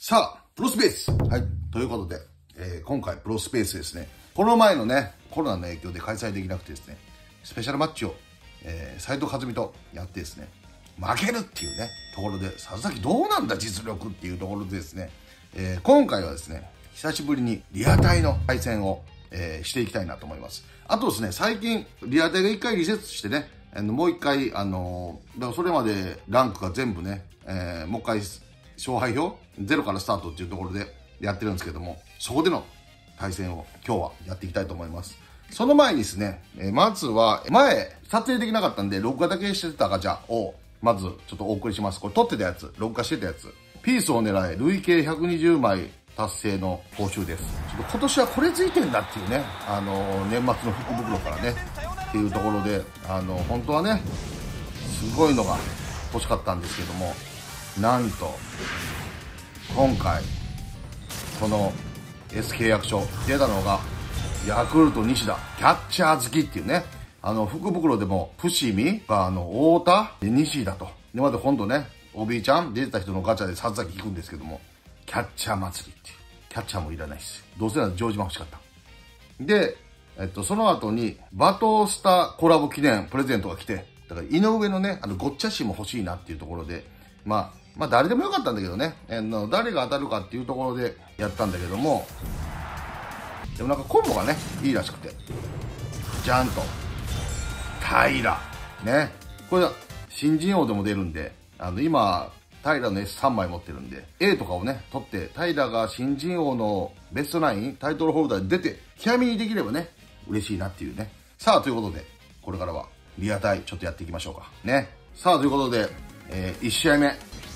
さあ、プロスペース。はい。ということで、今回プロスペースですね。この前のね、コロナの影響で開催できなくてですね、スペシャルマッチを、斉藤和美とやってですね、負けるっていうね、ところで、佐々木どうなんだ実力っていうところでですね、今回はですね、久しぶりにリアタイの対戦を、していきたいなと思います。あとですね、最近、リアタイが一回リセットしてね、もう一回、だからそれまでランクが全部ね、もう一回、勝敗表ゼロからスタートっていうところでやってるんですけども、そこでの対戦を今日はやっていきたいと思います。その前にですね、まずは、前、撮影できなかったんで、録画だけしてたガチャを、まずちょっとお送りします。これ撮ってたやつ、録画してたやつ。ピースを狙え、累計120枚達成の報酬です。ちょっと今年はこれついてんだっていうね、年末の福袋からね、っていうところで、本当はね、すごいのが欲しかったんですけども、なんと、今回、この S 契約書出たのが、ヤクルト西田、キャッチャー好きっていうね、福袋でも、伏見が、太田、西田と。で、また今度ね、おびーちゃん出てた人のガチャで佐々木聞くんですけども、キャッチャー祭りっていう。キャッチャーもいらないし、どうせなら城島欲しかった。で、その後に、バトスタコラボ記念プレゼントが来て、だから井上のね、ゴッチャシも欲しいなっていうところで、まあ誰でもよかったんだけどね、誰が当たるかっていうところでやったんだけども、でもなんかコンボがね、いいらしくて、ジャンと、平、ね、これ新人王でも出るんで、今、平の S3 枚持ってるんで、A とかをね、取って、平が新人王のベストナイン、タイトルホルダーに出て、極みにできればね、嬉しいなっていうね。さあ、ということで、これからはリアタイちょっとやっていきましょうか。ね。さあ、ということで、1試合目。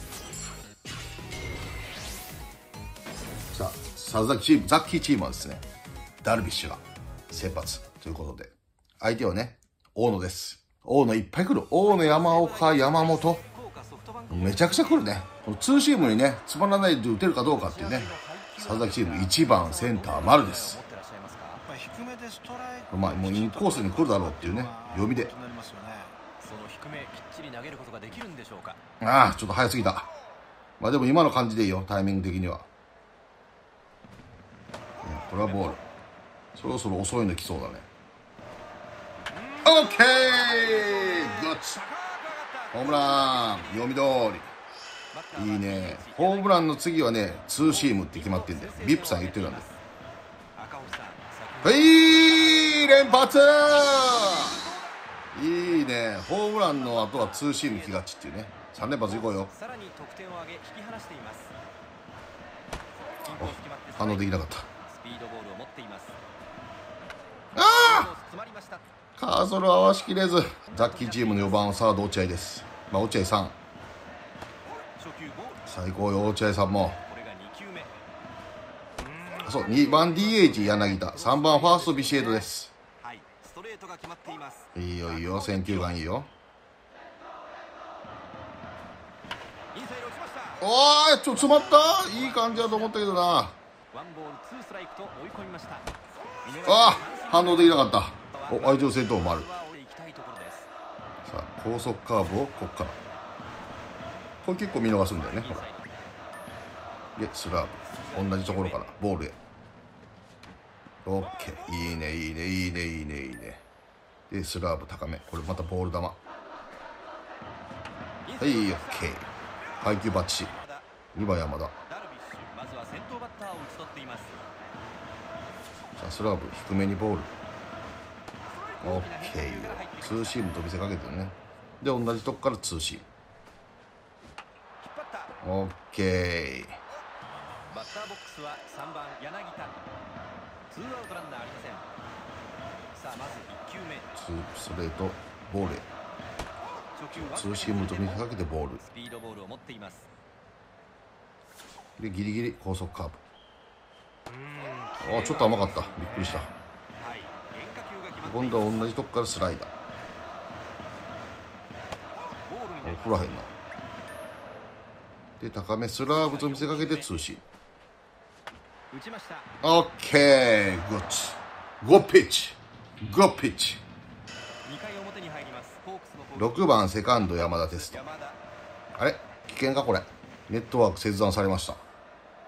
さあ、佐々木チーム、ザッキーチームはですね、ダルビッシュが先発ということで、相手はね、大野です。大野いっぱい来る。大野、山岡、山本。めちゃくちゃ来るね。このツーシームにね、つまらないで打てるかどうかっていうね、佐々木チーム1番センター丸です。まあ、もうインコースに来るだろうっていうね、読みで。ああ、ちょっと早すぎた。まあでも今の感じでいいよ、タイミング的には。これはボール。そろそろ遅いの来そうだね。オッケーグッズホームラン読み通り。いいね。ホームランの次はね、ツーシームって決まってんだよ。ビップさん言ってたんだよ。はい、連発いいね。ホームランの後はツーシーム来がちっていうね。3連発いこうよ。反応できなかった。ああカーソル合わしきれず。ザッキーチームの4番はサード落合です。まあ落合さん最高よ。落合さんもそう、2番 DH 柳田、3番ファーストビシエドです。いいよいいよ、選球眼いいよ。おーい、ちょっと詰まった。いい感じだと思ったけどな。ああ、反応できなかった。お、相手の先頭もある。さあ、高速カーブをこっから。これ結構見逃すんだよね、ほら。で、スラーブ。同じところから、ボールへ。オッケー。いいね、いいね、いいね、いいね、いいね。で、スラーブ高め。これまたボール球。はい、オッケー。配球バッチリ。2番山田。さあ、スラーブ、低めにボール。オッケー。ツーシームと見せかけてるね。で、同じとこからツーシーム。オッケー。バッターボックスは3番柳田。ツーアウトランナーありません。さあまず1球目。ストレートボールへ。ツーシームと見せかけてボール。スピードボールを持っています。でギリギリ高速カーブ。あ、ちょっと甘かった。びっくりした。今度は同じとこからスライダー。振らへんな。で高めスラーブと見せかけてツーシーム。オッケーグッチゴッピッチゴッピッチ。6番セカンド山田テスト。あれ危険かこれ。ネットワーク切断されました。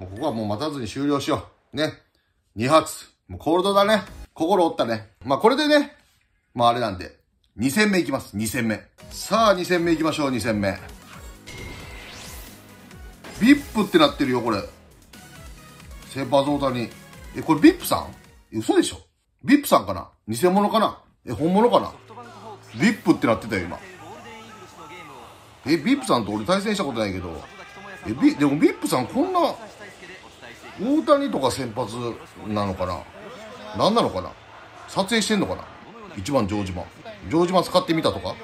もうここはもう待たずに終了しよう。ね。2発。もうコールドだね。心折ったね。まあこれでね、まああれなんで、2戦目いきます。2戦目。さあ2戦目いきましょう、2戦目。VIP ってなってるよ、これ。先発大谷。これ VIP さん？嘘でしょ？ VIP さんかな？偽物かな？本物かな？ VIP ってなってたよ、今。VIP さんと俺対戦したことないけど。でも VIP さんこんな、大谷とか先発なのかな？何なのかな？撮影してんのかな？1番城島。城島使ってみたとか？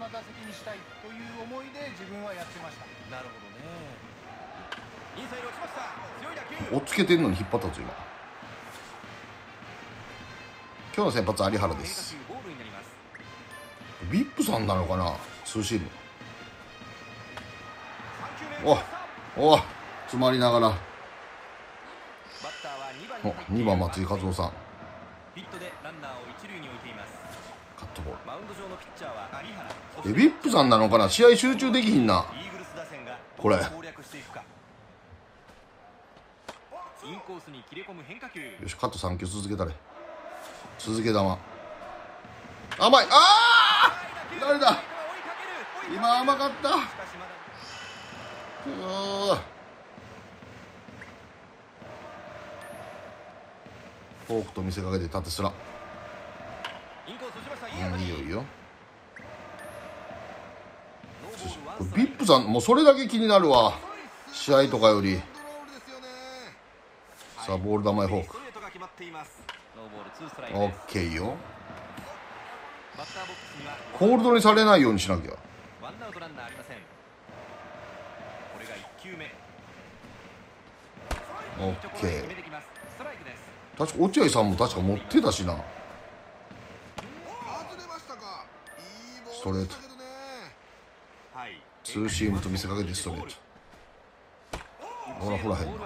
追っつけてんのに引っ張ったんですよ、今日の先発有原です。VIP さんなのかな？ツーシーム。お詰まりながら。2番松井和夫さん。カットボール。VIP さんなのかな？試合集中できひんなこれ。よし、カット3球続けたれ。続け球。甘い。誰だ？今甘かった。フォークと見せかけて縦スラ。いいよいいよ。VIP さんもうそれだけ気になるわ、試合とかより。さあボール球へフォーク。オッケーよ。ホールドにされないようにしなきゃ。オッケー。確か落合さんも確か持ってたしな。ストレート。ツーシームと見せかけてストレート。ほらほらへんな。じ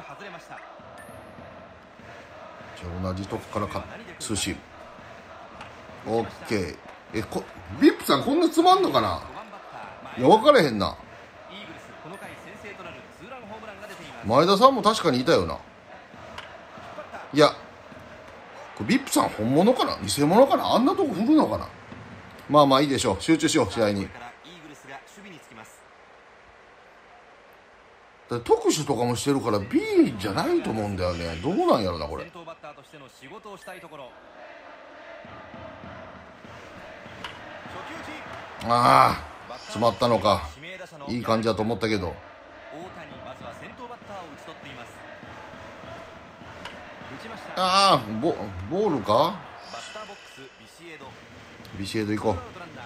ゃあ同じとこからツーシーム。オッケー。VIP さんこんなつまんのかな？いや分からへんな。前田さんも確かにいたよな。いやVIP さん本物かな？偽物かな？あんなとこ振るのかな？まあまあいいでしょう。集中しよう、試合に。特殊とかもしてるから B じゃないと思うんだよね。どうなんやろなこれ。詰まったのか。いい感じだと思ったけど。ボールか。ビシエド行こう。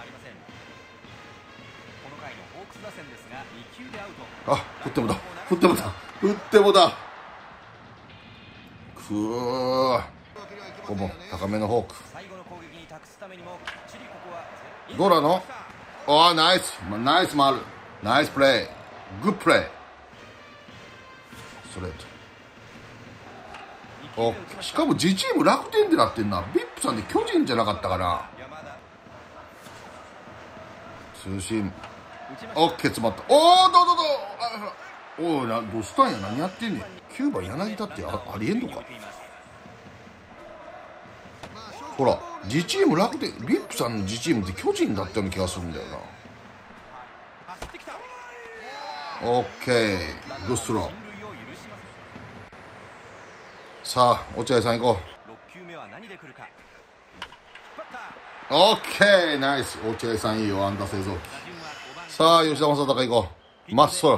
振ってもだ。振ってもだ。ここも高めのフォーク。どうなの？ナイス回る。ナイスプレー。グップレー。ストレート。しかも自チーム楽天ってなってんな。VIP さんで巨人じゃなかったかな。ツーシーム。オッケー、詰まった。どうしたんや。何やってんねん。9番柳田ってありえんのか。ほら自チーム楽天、VIP さんの自チームって巨人だったような気がするんだよな。オッケー、グッスロー。さあ落合さん行こう。オッケー、ナイス。落合さんいいよ、安打製造機。さあ吉田正尚行こう。まっすぐ。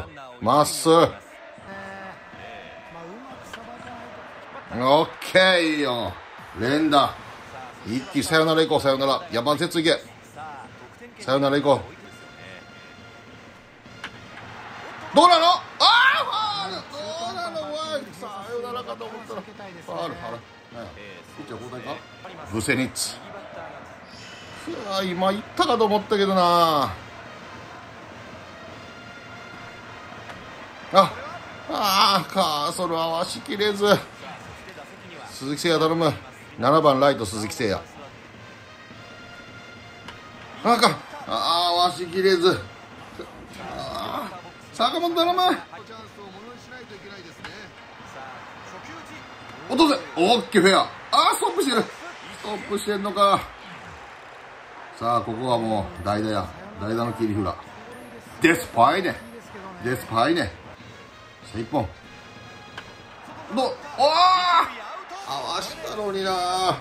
オッケー、いいよ。連打。一気サヨナラ行こう。サヨナラ。山節行け。サヨナラ行こう。どうなの？どうなの？サヨナラかと思ったらファウル。ピッチャー交代か？ブセニッツ。今行ったかと思ったけどな。カーソル合わしきれず。鈴木誠也頼む。7番ライト鈴木誠也。合わしきれず。坂本頼む。 落とせ。オッケー、フェア。あー、ストップしてる。ストップしてんのか。さあ、ここはもう、代打や。代打の切り札。デスパイネ。デスパイネ。さあ、一本。おー、合わしたのにな。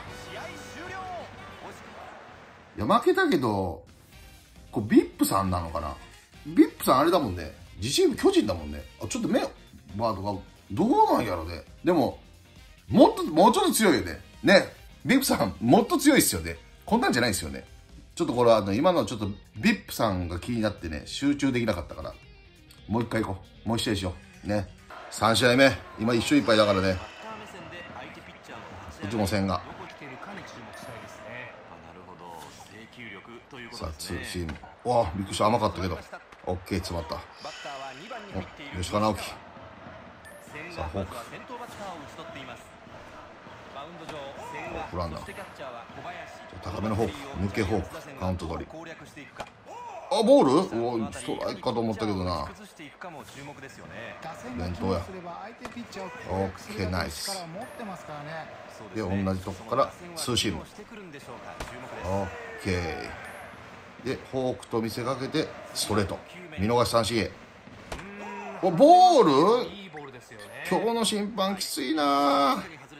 いや、負けたけど、これビップさんなのかな。ビップさんあれだもんね。自チーム巨人だもんね。あ、ちょっと目、バーとか、どうなんやろね。でも、もうちょっと強いよね。ね。ビップさん、もっと強いっすよね。こんなんじゃないっすよね。ちょっとこれは、今のちょっと、ビップさんが気になってね、集中できなかったから、もう一回行こう。もう一試合しよう。ね。3試合目。今一勝一敗だからね。うちも戦が。さあ、ツーシーム。わあ、びっくりした。甘かったけど。オッケー、詰まった。お、吉川直樹。さあ、フォーク。フランナー。高めのフォーク。抜けフォーク。カウント取り。あ、ボール？おい、ストライクかと思ったけどな。連投や。オッケー、ナイス。で、同じとこからツーシーム。オッケー。で、フォークと見せかけてストレート。見逃し三振へ。お、ボール？今日の審判きついな。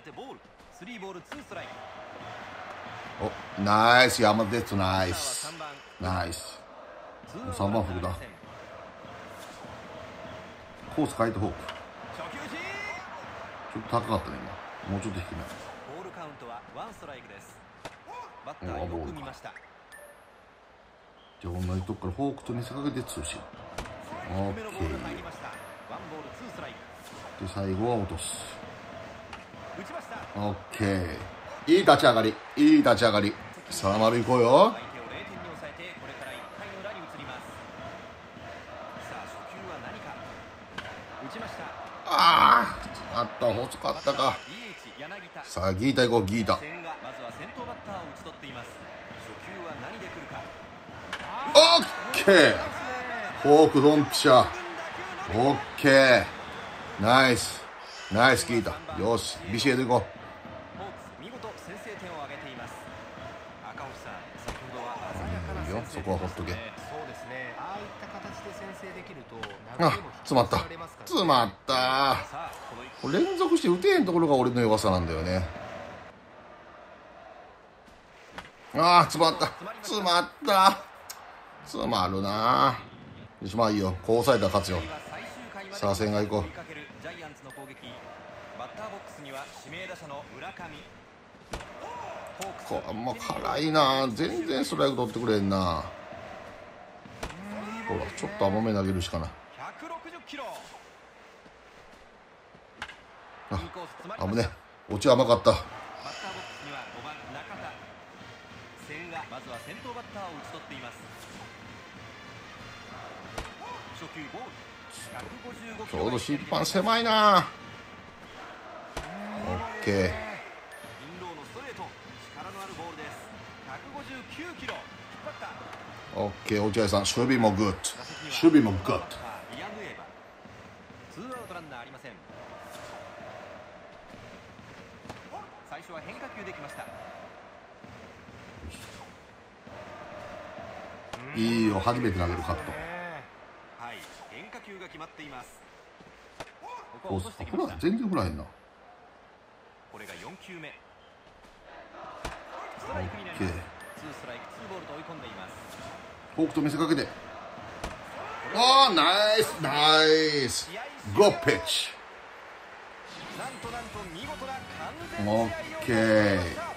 お、ナイス、山田哲人、ナイス。ナイス。3番フルだ。コース変えてフォーク。ちょっと高かったね、今。もうちょっと低め。お、ボールか。じゃあ同じとこからフォークと見せかけてツーシーム。オッケー。で、最後は落とす。オッケー。いい立ち上がり。いい立ち上がり。さあ、丸いこうよ。ああ、あった、細かったか。さあ、ギータ行こう、ギータ。オッケー。フォークドンピシャ。オッケー。ナイス。ナイス、ギータ。よし、ビシエド行こう。そこはほっとけ。あ、詰まった。詰まった。これ連続して打てへんところが俺の弱さなんだよね。ああ、詰まった。詰まった。詰まるな。よし、まあいいよ。こう抑えたら勝つよ。さあ、千賀行こう。これもう辛いな。全然ストライク取ってくれんな。ほら、ちょっと甘め投げるしかない。あ、危ね。落ち甘かった。ちょうど審判狭いな。オッケー。オッケー、落合さん、守備もグッド。守備もグッド。最初は変化球できました。いいよ、初めて投げるカット。はい、変化球が決まっています。ここフライ、全然フライな。これが4球目。ストライクになります。2ストライク2ボールと追い込んでいます。フォークと見せかけて。おー、ナイスナイス。ゴーピッチ。オッケー。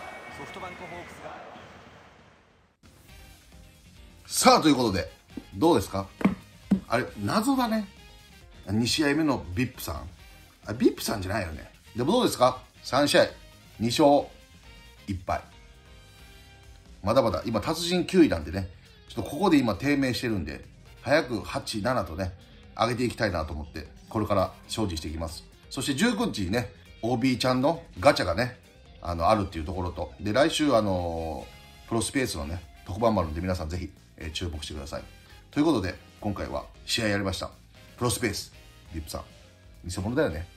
さあ、ということでどうですか。あれ謎だね。2試合目のビップさん。あ、ビップさんじゃないよね。でもどうですか。3試合2勝1敗。まだまだ今達人9位なんでね、ちょっとここで今低迷してるんで、早く8、7とね上げていきたいなと思ってこれから精進していきます。そして19日にね OB ちゃんのガチャがねあるっていうところと、で来週プロスペースのね特番もあるんで、皆さんぜひ、注目してください。ということで今回は試合やりました。プロスペースビップさん偽物だよね。